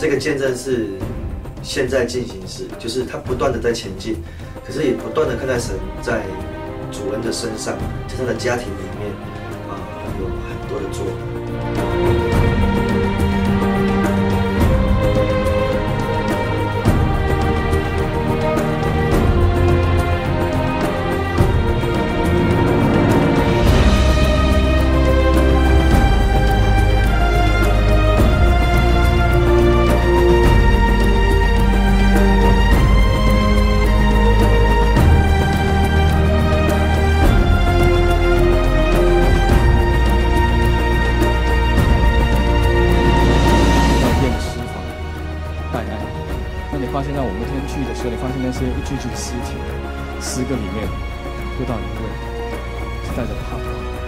这个见证是现在进行时，就是他不断的在前进，可是也不断的看待神在主恩的身上，在他的家庭里面有很多的作为。 发现到我们那天去的时候，你发现那些一具具的尸体，10个里面，会到一位是带着盼望。